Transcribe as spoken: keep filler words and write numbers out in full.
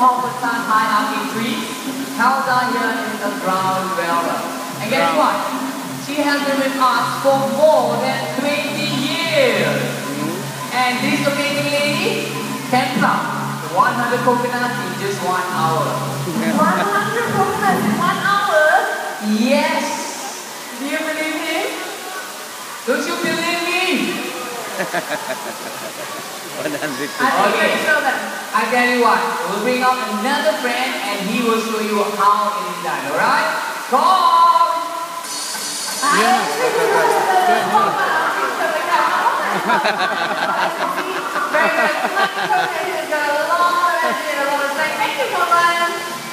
Hong Kong high arcade trees, held down here in the ground well. And guess what? She has been with us for more than twenty years. And this amazing lady can plant one hundred coconuts in just one hour. one hundred coconuts in one hour? Yes. Do you believe me? Don't you believe me? I think Okay. I show them. I tell you what, we'll bring out another friend and he will show you how it is done, alright? Come! Yeah. Very good. Thank you, Colin.